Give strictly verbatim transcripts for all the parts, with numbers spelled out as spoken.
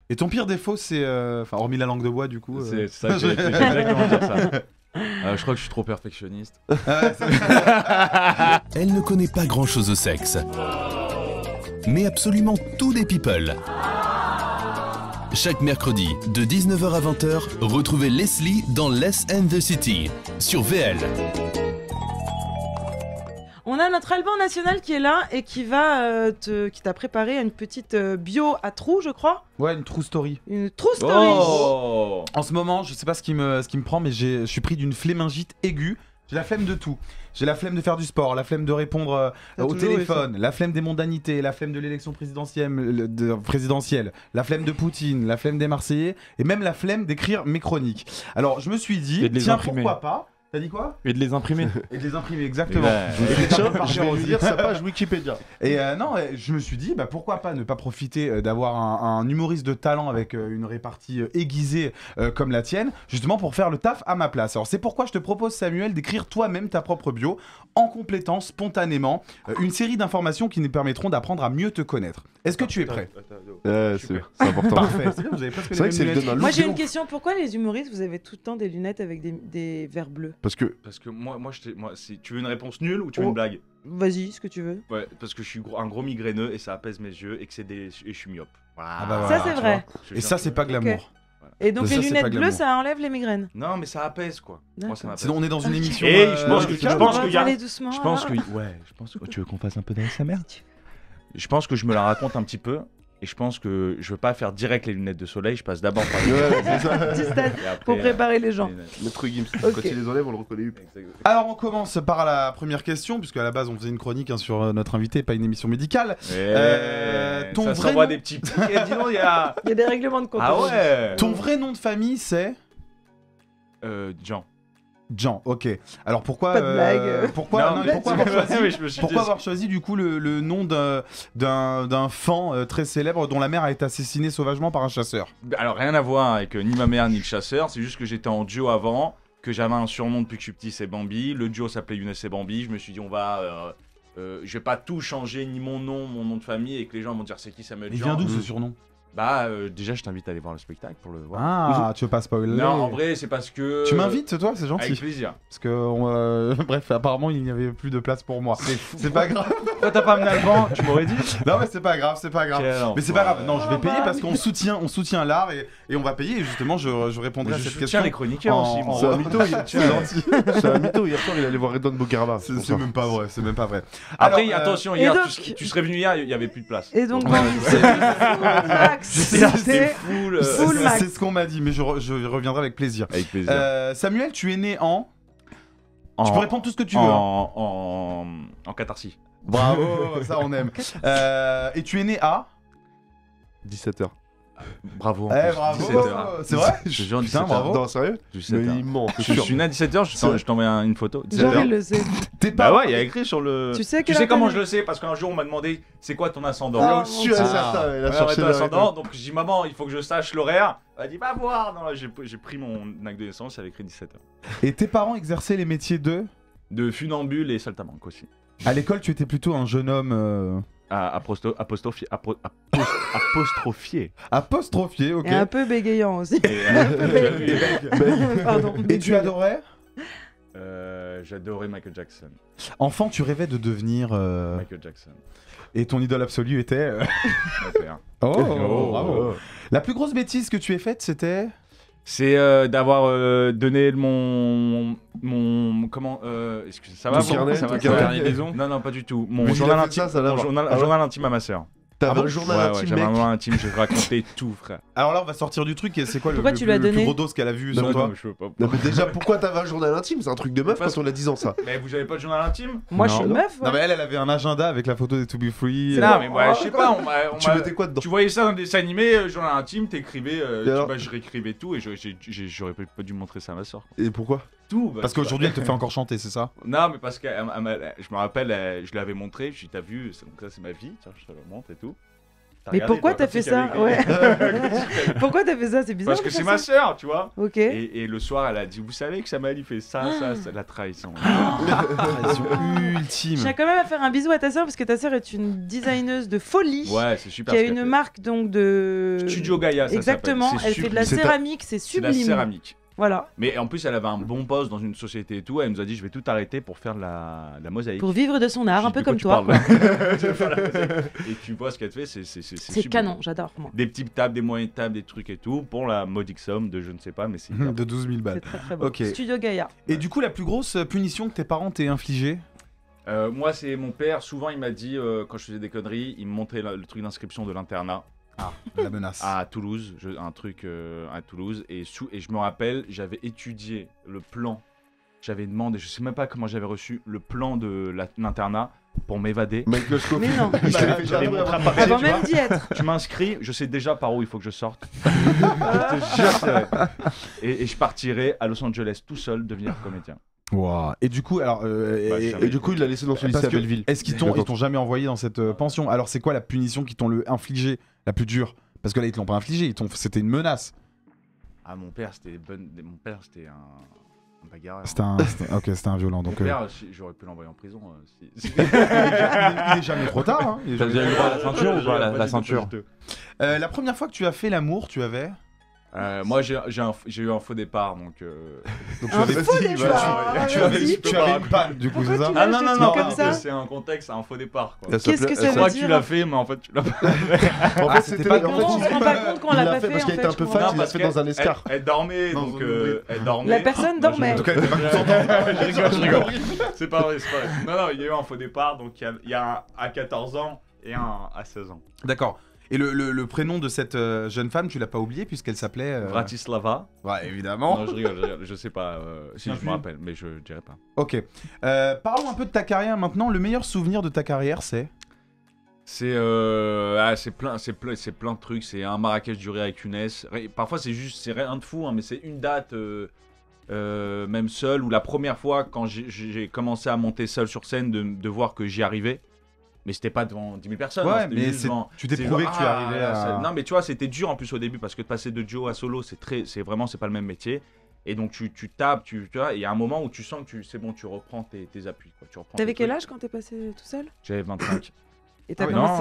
Et ton pire défaut, c'est... euh, Enfin, hormis la langue de bois, du coup. euh, C'est ça que j'ai j'ai exactement dire ça. Euh, je crois que je suis trop perfectionniste. Ah, ça- Elle ne connaît pas grand-chose au sexe, mais absolument tout des people. Chaque mercredi, de dix-neuf heures à vingt heures, retrouvez Leslie dans Less and the City, sur V L. On a notre Alban National qui est là et qui va euh, te, qui t'a préparé une petite euh, bio à trous, je crois. Ouais, une true story. Une true story. Oh En ce moment, je sais pas ce qui me, ce qui me prend, mais j'ai- je suis pris d'une flémingite aiguë. J'ai la flemme de tout. J'ai la flemme de faire du sport, la flemme de répondre euh, T'as au toujours eu téléphone, la flemme des mondanités, la flemme de l'élection présidentielle, le- de- présidentielle, la flemme de Poutine, la flemme des Marseillais, et même la flemme d'écrire mes chroniques. Alors je me suis dit, Et de les tiens, imprimer. pourquoi pas. T'as dit quoi? Et de les imprimer. Et de les imprimer, exactement. Ouais. Et de les Tiens, imprimer par je vais Rosier. lire sa page Wikipédia. Et euh, non, euh, je me suis dit, bah, pourquoi pas ne pas profiter euh, d'avoir un, un humoriste de talent avec euh, une répartie euh, aiguisée euh, comme la tienne, justement pour faire le taf à ma place. Alors c'est pourquoi je te propose, Samuel, d'écrire toi-même ta propre bio en complétant spontanément euh, une série d'informations qui nous permettront d'apprendre à mieux te connaître. Est-ce que tu es prêt? Ouais, c'est Super. c'est important. Parfait. C'est bien, vous avez presque C'est vrai les que mêmes c'est le donne un lunettes. Moi look j'ai de une ouf. question. Pourquoi les humoristes vous avez tout le temps des lunettes avec des, des verres bleus? Parce que Parce que moi, moi, je t'ai- moi si tu veux une réponse nulle ou tu veux Oh. une blague? Vas-y, ce que tu veux. Ouais, parce que je suis gros- un gros migraineux et ça apaise mes yeux et que c'est des et je suis myope. Voilà. Ah bah Ça, voilà, c'est tu vrai. vois. Je Et viens ça, de- c'est pas glamour. Et donc Ça, les c'est pas lunettes bleues, glamour. ça enlève les migraines. Non, mais ça apaise quoi. Moi, ça m'apaise. Sinon, on est dans une émission. Et euh, je pense que- euh, je pense On va qu'il y a- parler doucement. Je pense hein. que ouais, je pense que tu veux qu'on fasse un peu d'A S M R. Je pense que je me la raconte un petit peu et je pense que je veux pas faire direct les lunettes de soleil, je passe d'abord par les Ouais, c'est ça. Petit stade et après, pour euh, préparer les gens. les lunettes. Maître Gims, Ok. quand il les enlève, on le reconnaît. Exactement. Alors on commence par la première question, puisque à la base on faisait une chronique hein, sur euh, notre invité, pas une émission médicale. Euh, ton ça vrai s'envoie nom- des petits pics. Et dis donc, il y a. Il y a des règlements de compte. Ah aujourd'hui. ouais. Ton vrai nom de famille c'est Euh, Jean. Jean, ok. Alors pourquoi Pas de euh, blague. Pourquoi, non, mais pourquoi avoir choisi, Oui, je me suis pourquoi dit- avoir choisi du coup le, le nom d'un d'un d'un fan euh, très célèbre dont la mère a été assassinée sauvagement par un chasseur? Alors rien à voir avec euh, ni ma mère ni le chasseur, c'est juste que j'étais en duo avant, que j'avais un surnom depuis que je suis petit, c'est Bambi. Le duo s'appelait Younes et Bambi. Je me suis dit on va, euh, euh, je vais pas tout changer, ni mon nom, mon nom de famille, et que les gens vont dire c'est qui Samuel Il Jean. vient d'où ce Mm. surnom? Bah euh, déjà je t'invite à aller voir le spectacle pour le voir. Ah, tu veux pas spoiler? Non en vrai c'est parce que. Tu m'invites toi, c'est Avec gentil. plaisir. Parce que on, euh, bref, apparemment il n'y avait plus de place pour moi. C'est fou. C'est pas grave. Toi t'as pas amené Alban, tu m'aurais dit. Non mais c'est pas grave, c'est pas grave. Quel Mais c'est pas grave, non, je vais Oh, payer bah, parce qu'on soutient, on soutient l'art et, et on va payer. Et justement, je, je répondrai Mais à je cette soutiens question. les chroniqueurs en- aussi. en- moi. C'est un mytho, il C'est gentil. C'est un mytho. Hier soir, il allait voir Redon Bogaraba. C'est c'est même pas vrai, c'est même pas vrai. Après Alors, euh, attention et hier, donc- tu, serais- tu serais venu hier, il y avait plus de place. Et donc, Ouais, Bambi, ouais. c'est Max. C'était C'était full. euh, Full c'est- Max. c'est ce qu'on m'a dit, mais je, re- je reviendrai avec plaisir. Avec plaisir. Euh, Samuel, tu es né en. En- Tu peux répondre tout ce que tu veux. hein. en, en, en catharsis. Bravo, ça on aime. Euh, et tu es né à. dix-sept heures. Bravo. en Eh plus, bravo, dix-sept heures. c'est vrai. Je jure, Putain, dix-sept heures. bravo. Non, sérieux? dix-sept Mais heures. il ment, c'est Je sûr. suis né à dix-sept heures, je t'en- je t'envoie un- une photo. dix-sept Genre, heures. il le sait. Tes Bah parents. ouais, il y a écrit sur le. Tu sais Tu quelle sais heure comment t'as je le sais? Parce qu'un jour on m'a demandé c'est quoi ton ascendant? Ah, Je suis sûr et Ah. certain. Il a Ouais, cherché ton le ascendant, donc je dis maman, il faut que je sache l'horaire. Elle a dit va voir. Non, là, j'ai j'ai pris mon acte de naissance, il y avait écrit dix-sept heures. Et tes parents exerçaient les métiers de. De funambule et saltamanque aussi. À l'école, tu étais plutôt un jeune homme. euh, À, aposto- apostrophié. apro- apos- apostrophié. Apostrophié, ok. Et un peu bégayant aussi. Et, euh, Pardon. Et tu adorais. euh, J'adorais Michael Jackson. Enfant, tu rêvais de devenir. euh, Michael Jackson. Et ton idole absolue était. euh, Mon père. Oh, Oh. bravo. La plus grosse bêtise que tu aies faite, c'était. C'est euh, d'avoir euh, donné mon mon comment euh, excusez, ça va Ton bon carnet, ça ton va carnet. carnet liaison Non non pas du tout. Mon Mais il a journal fait intime, ça, ça l'a mon pas. journal, Ah ouais. journal intime à ma sœur. T'avais Ah bon un journal Ouais, ouais, intime, j'avais un mec. journal intime, je racontais tout, frère. Alors là, on va sortir du truc et c'est quoi le, Pourquoi le tu plus- l'as le plus donné gros dos qu'elle a vu Non, sur toi non, je veux pas. Non, mais déjà, pourquoi t'avais un journal intime? C'est un truc de meuf Parce- quand on a dix ans, ça. Mais vous avez pas de journal intime? Moi, je Non. suis meuf. Non, ouais. mais elle, elle avait un agenda avec la photo des To Be Free. C'est euh, Non mais moi je sais pas, on m'a on Tu m'a- mettais quoi dedans? tu voyais ça dans des dessins animés, euh, journal intime, t'écrivais, euh, Et tu- alors bah, je réécrivais tout et je- j'ai- j'ai- j'aurais pas pas dû montrer ça à ma soeur. Et pourquoi? Tout. bah, Parce tu vois. qu'aujourd'hui, elle te fait encore chanter, c'est ça? Non mais parce que elle m'a- je me rappelle, elle- je lui avais montré, je lui ai dit t'as vu, c'est- donc ça c'est ma vie, tiens je te le montre et tout. T'as Mais regardé, pourquoi toi, t'as comme fait si ça t'avais- Ouais. Pourquoi t'as fait ça? C'est bizarre. Parce que de c'est faire ma ça. sœur, tu vois. Ok. Et, et le soir, elle a dit, vous savez que Samuel il fait ça, ça, ça, la trahison. Trahison ultime. Je tiens quand même à faire un bisou à ta sœur parce que ta sœur est une designeuse de folie. Ouais, c'est super. Qui a ce qu'elle une fait. marque donc de. Studio Gaïa, ça Exactement. s'appelle. C'est Elle fait de la sublime. C'est ta- céramique, c'est C'est la sublime. céramique. Voilà. Mais en plus, elle avait un bon poste dans une société et tout. Elle nous a dit, je vais tout arrêter pour faire de la, de la mosaïque. Pour vivre de son art, Je un dis, peu de quoi comme tu toi. parles Je vais faire la mosaïque. Et tu vois ce qu'elle fait, c'est c'est c'est C'est sublime. canon, j'adore moi. Des petites tables, des moyennes tables, des trucs et tout pour la modique somme de je ne sais pas, mais c'est hyper De douze mille balles. C'est très très beau. Ok. Studio Gaïa. Et du coup, la plus grosse punition que tes parents t'aient infligée? Euh, moi, c'est mon père. Souvent, il m'a dit, euh, quand je faisais des conneries, il me montrait la- le truc d'inscription de l'internat La menace. à Toulouse, je- un truc euh, à Toulouse. Et, sous, et je me rappelle, j'avais étudié le plan. J'avais demandé, je sais même pas comment j'avais reçu le plan de la- l'internat pour m'évader. Michael Scofield. Mais non. Il Bah, t'avait fait j'avais jamais montré un un papier, papier, Avant tu même vois. d'y être. Tu m'inscris, je sais déjà par où il faut que je sorte. je te jure, c'est vrai. Et, et je partirai à Los Angeles tout seul devenir comédien. Wow. Et du coup, alors. euh, Bah, et- jamais. Et du coup, il l'a laissé dans son lycée parce à que, Belleville. est-ce qu'ils t'ont, ils t'ont jamais envoyé dans cette euh, pension? Alors, c'est quoi la punition qu'ils t'ont le infligée, la plus dure? Parce que là, ils te l'ont pas infligée, ils t'ont, c'était une menace. Ah, mon père, c'était bonne... mon père, c'était un, un bagarreur. C'était un, c'était- ok, c'était un violent. Mon Donc, euh, père, si- j'aurais pu l'envoyer en prison. euh, si- si- il, est, il est jamais trop tard. Hein. Il est T'as jamais- déjà eu le droit à la ceinture ou pas, la- Pas la du tout, ceinture pas du tout. Euh, la première fois que tu as fait l'amour, tu avais. Euh, Moi, j'ai j'ai un- j'ai eu un faux départ, donc. euh, Donc, tu Un avais, faux tu départ. avais, tu avais, Vas-y. tu avais une panne, du coup, c'est ça? tu Ah l'as non, jeté non, non, comme pas ça du tout, c'est un contexte, un faux départ. Quoi. Elle Qu'est-ce s'appelait- que elle ça Je veut crois que dire tu l'as fait, mais en fait, tu l'as pas En Ah, fait, c'était c'était pas en con, fait, on il- se rend pas compte qu'on il l'a l'a pas fait fait, parce en qu'il était fait, un peu je fat, comprends. il l'a fait dans un escar. Elle, elle dormait, Dans donc un euh, bruit. elle dormait. La personne Moi, je- dormait. Donc, elle était pas contente. je rigole, je rigole. C'est pas vrai, c'est pas vrai. Non, non, il y a eu un faux départ, donc il y a, il y a un à quatorze ans et un à seize ans. D'accord. Et le, le, le prénom de cette euh, jeune femme, tu l'as pas oublié puisqu'elle s'appelait. euh, Bratislava. Ouais, évidemment. Non, je rigole, je rigole, je sais pas euh, si Bien je vu. me rappelle, mais je dirais pas. Ok. Euh, parlons un peu de ta carrière maintenant. Le meilleur souvenir de ta carrière, c'est. C'est euh, ah, c'est plein, c'est plein, c'est plein de trucs. C'est un Marrakech duré avec Younes. Ré- Parfois c'est juste, c'est rien de fou, hein, mais c'est une date, euh, euh, même seul, ou la première fois quand j'ai- j'ai commencé à monter seul sur scène, de, de voir que j'y arrivais. Mais c'était pas devant dix mille personnes. Ouais, hein, c'était mais juste c'est- devant- tu t'es c'est prouvé genre, que tu ah, arrivais là, à- c'est- Non, mais tu vois, c'était dur en plus au début parce que de passer de duo à solo, c'est très, c'est vraiment, c'est pas le même métier. Et donc tu, tu tapes, tu, tu vois, et il y a un moment où tu sens que tu, c'est bon, tu reprends tes, tes appuis. Quoi. Tu reprends T'avais tes quel trucs. âge quand t'es passé tout seul? J'avais vingt-cinq. Et t'as Ah oui, commencé. Non,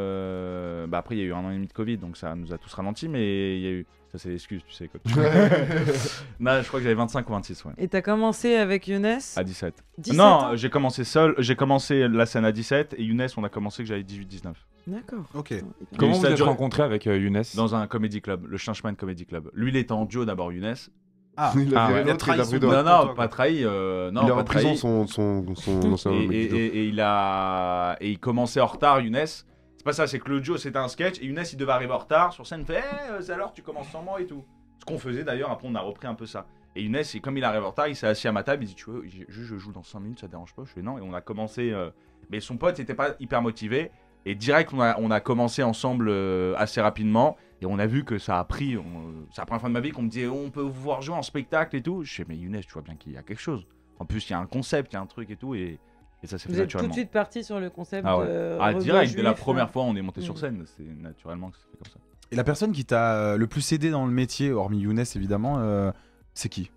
euh, bah après il y a eu un an et demi de Covid, donc ça nous a tous ralenti, mais il y a eu, ça c'est l'excuse, tu sais. Quand tu... non, je crois que j'avais vingt-cinq ou vingt-six, ouais. Et t'as commencé avec Younes À dix-sept. dix-sept non, ans j'ai commencé seul, j'ai commencé la scène à dix-sept, et Younes, on a commencé que j'avais dix-huit dix-neuf. D'accord. Ok. Hyper- Comment ça vous a êtes duré- rencontrés avec euh, Younes? Dans un comedy club, le Chinchman Comedy Club. Lui, il était en duo d'abord, Younes. Ah, Il a Ah viré ouais. l'autre, il a Trahison. pris Ouais, Non, d'autres. non, toi, pas quoi. trahi. euh, non, Il est pas en prison, trahi. son, son, son ancien Et, mec et- du dos. et- et il a et il commençait en retard, Younes. C'est pas ça, c'est que le duo c'était un sketch et Younes il devait arriver en retard sur scène, il fait hey, euh, c'est alors tu commences sans moi et tout. Ce qu'on faisait d'ailleurs, après on a repris un peu ça. Et Younes, il- comme il arrive en retard, il s'est assis à ma table, il dit tu veux, je, je joue dans cinq minutes, ça te dérange pas? Je fais non et on a commencé. euh, Mais son pote était pas hyper motivé et direct on a, on a commencé ensemble euh, assez rapidement et on a vu que ça a pris. on- C'est la première fois de ma vie qu'on me disait on peut vous voir jouer en spectacle et tout. Je fais mais Younes, tu vois bien qu'il y a quelque chose. En plus il y a un concept, il y a un truc et tout et, et ça s'est fait Vous êtes tout naturellement. de suite parti sur le concept Ah ouais. de. Ah, rebeu direct, dès la juif, première hein. fois on est monté sur Mm. scène, c'est naturellement que ça se fait comme ça. Et la personne qui t'a euh, le plus aidé dans le métier, hormis Younes évidemment, euh, c'est qui?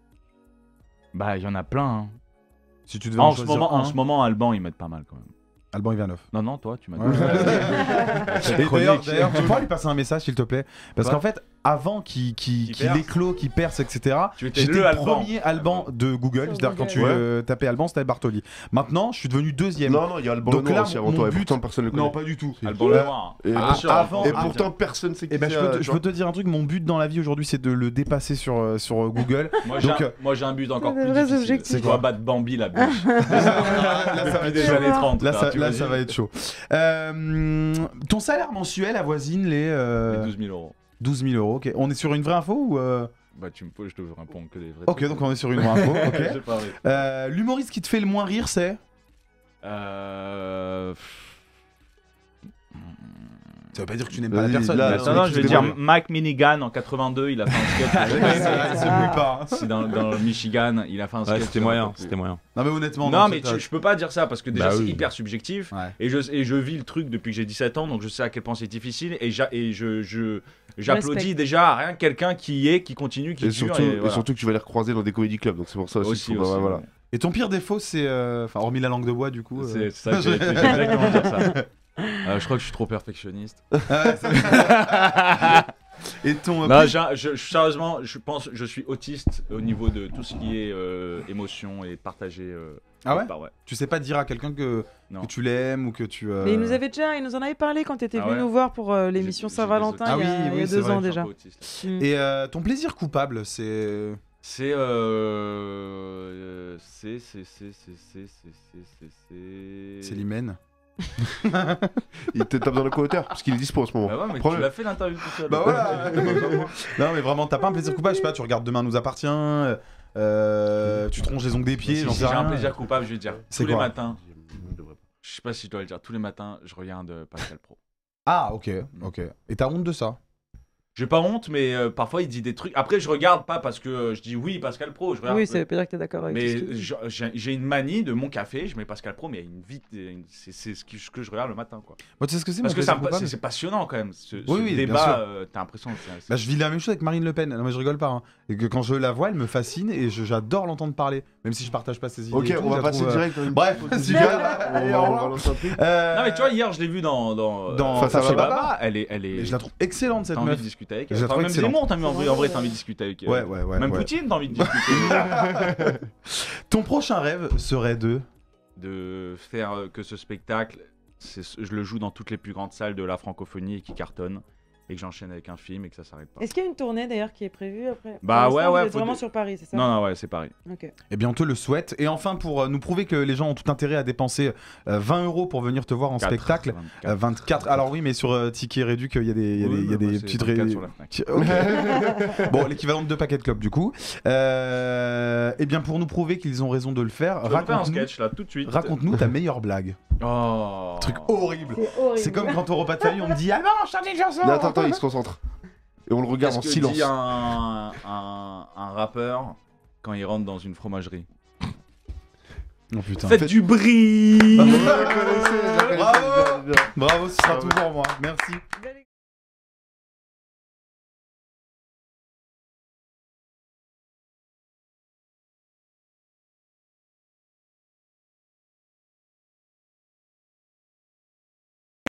Bah, il y en a plein. Hein. Si tu devais Ah, en en, ce choisir moment, un, en ce moment, Alban, il m'aide pas mal quand même. Alban Ivanov. Non, non, toi, tu m'as Ouais. dit. Et d'ailleurs, d'ailleurs, tu pourras lui passer un message s'il te plaît, parce Quoi qu'en fait, avant qu'il qu'il Qu'il qu'il perce. éclot, qu'il perce, et cetera. Tu étais J'étais le le Alban. premier Alban de Google, Sur c'est-à-dire quand tu Google. euh, tapais Alban, c'était Bartoli. Maintenant, je suis devenu deuxième. Non, non, il y a le Donc Lenoir là, aussi avant mon toi, et but- pourtant personne le connaît. Non, pas du tout. Alban Ouais. Lenoir. Et, Ah, sûr, avant- et Alban. pourtant personne sait qui Et ben, je, c'est, peux euh, te, tu je vois. peux te dire un truc, mon but dans la vie aujourd'hui, c'est de le dépasser sur, euh, sur euh, Google. Moi, j'ai Donc, un, euh, moi, j'ai un but encore des plus vrais difficile. objectifs. C'est C'est quoi quoi battre Bambi, la biche. là, ça va être des chaud. années trente. Là, là, ça, tu là, imagines ça va être chaud. Euh, ton salaire mensuel avoisine les, euh, Les douze mille euros. douze mille euros. Ok. On est sur une vraie info ou euh, Bah, tu me poses, je te réponds que des vrais Ok, trucs. donc on est sur une vraie info. Ok. J'ai pas vrai. Euh, L'humoriste qui te fait le moins rire, c'est Euh... Ça veut pas dire que tu n'aimes pas la Vas-y, personne. là, mais non, Attends, non, je vais tu dire dévoiles. Mike Minigan en quatre-vingt-deux, il a fait un sketch. Ouais, ça, il se mouille pas. hein. C'est dans, dans le Michigan, il a fait un sketch. Ouais, c'était sur- moyen, c'était moyen. Non, mais honnêtement. Non, dans mais cette- tu- je peux pas dire ça parce que déjà Bah c'est oui. hyper subjectif. Ouais. Et je, et je vis le truc depuis que j'ai dix-sept ans, donc je sais à quel point c'est difficile. Et, j'a- et je, je, j'applaudis Respecte. déjà à rien que quelqu'un qui y est, qui continue, qui Et dure. surtout, et et voilà. surtout que tu vas les recroiser dans des comédie clubs, donc c'est pour ça aussi. aussi, qu'il faut- aussi, bah, voilà. ouais. Et ton pire défaut, c'est. euh, Enfin, hormis la langue de bois, du coup. euh, C'est c'est ça que j'ai j'ai exactement dire ça. Euh, je crois que je suis trop perfectionniste. ouais, ça- Et ton. euh, Non, plus- j'ai- je, je- sérieusement, je pense je suis autiste au niveau de tout ce qui est euh, émotion et partager. euh, Ah ouais bah ouais. Tu sais pas dire à quelqu'un que, Non. que tu l'aimes ou que tu. euh, Mais il nous avait déjà, il nous en avait parlé quand t'étais Ah venu ouais. nous voir pour euh, l'émission J'ai- j'ai Saint-Valentin des il y a, autistes. Ah oui, il y a oui, c'est deux vrai, ans Je suis un déjà. peu autiste. Mm. Et euh, ton plaisir coupable, c'est. C'est euh, c'est c'est c'est c'est c'est c'est c'est c'est C'est l'hymen. Il te tape dans le co-auteur, parce qu'il est dispo en ce moment. Bah ouais, mais Prends-le. tu l'as fait l'interview tout seul. Bah voilà. Non, mais vraiment, t'as pas un plaisir coupable, je sais pas, tu regardes Demain nous appartient, euh, tu tronches les ongles des pieds, Si, j'en si, sais j'ai rien. un plaisir coupable, je vais te dire. C'est Tous les quoi matins, je sais pas si je dois le dire, tous les matins, je regarde euh, Pascal Pro. Ah, ok, ok. Et t'as honte de ça? J'ai pas honte, mais euh, parfois il dit des trucs. Après, je regarde pas parce que euh, je dis oui, Pascal Pro. Je regarde, Oui, ça veut pas dire que t'es d'accord avec tout ce Mais qu'il dit. je- j'ai j'ai une manie de mon café, je mets Pascal Pro, mais il y a une vite. une- C'est c'est ce, qui- ce que je regarde le matin, quoi. Moi, tu sais ce que c'est Parce mon que ça plaisir me- coupable c'est c'est passionnant quand même. Ce, ce Oui, oui, bien sûr. débat, euh, t'as l'impression que c'est. Bah, je vis la même chose avec Marine Le Pen. Non, mais je rigole pas. hein. Et que quand je la vois, elle me fascine et je- j'adore l'entendre parler. Même si je partage pas ses idées. Ok, et tout, on va je la passer trouve, euh, direct. à une- Bref, petite super. gueule. On Allez, va- au on revoir. va lancer un truc. Euh, Non, mais tu vois, hier, je l'ai vu dans. Dans, Dans euh, Face à Face Baba. Elle est. Elle est... mais je la trouve excellente cette T'as envie meuf. de discuter avec Je elle. la Enfin, trouve même excellente. Zemmour, t'as envie- en vrai, en vrai, t'as envie de discuter avec elle. Ouais, ouais, ouais. Même ouais. Poutine, t'as envie de discuter. Ton prochain rêve serait de. De faire euh, que ce spectacle, c'est- je le joue dans toutes les plus grandes salles de la francophonie et qui cartonne. Et que j'enchaîne avec un film et que ça s'arrête pas. Est-ce qu'il y a une tournée d'ailleurs qui est prévue après? Bah Pour ouais, l'instant, ouais, vous êtes faut vraiment de- sur Paris, c'est ça? Non, non, ouais, c'est pareil. Ok. Eh bien, on te le souhaite. Et enfin, pour euh, nous prouver que les gens ont tout intérêt à dépenser euh, vingt euros pour venir te voir en Quatre, spectacle. vingt-quatre. euh, vingt-quatre. Alors oui, mais sur euh, Ticket Réduc, il y a des, il y a des, Oui, il y a bah, des c'est petites vingt-quatre ré- sur la Fnac. Ti- ok. Bon, l'équivalent de deux paquets de clopes du coup. Euh, eh bien, pour nous prouver qu'ils ont raison de le faire, Je vais faire un raconte-nous sketch là tout de suite. raconte-nous ta meilleure blague. Oh. Truc horrible. C'est horrible. C'est comme quand au repas de famille, on me dit « Ah non, chante une chanson !» Non, attends, attends, il se concentre. Et on le regarde Qu'est-ce en que silence. dit un, un, un rappeur quand il rentre dans une fromagerie? Oh putain. Faites du bruit. Je la connaissais, je la connaissais, Bravo. bien, bien. Bravo, ce sera tout pour moi. Merci. Belle